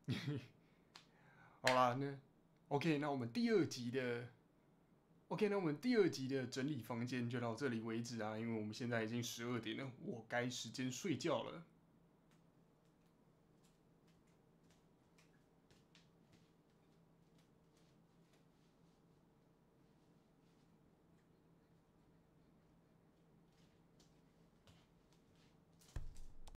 好啦，那 OK，那我们第二集的整理房间就到这里为止啊，因为我们现在已经12点了，我该时间睡觉了。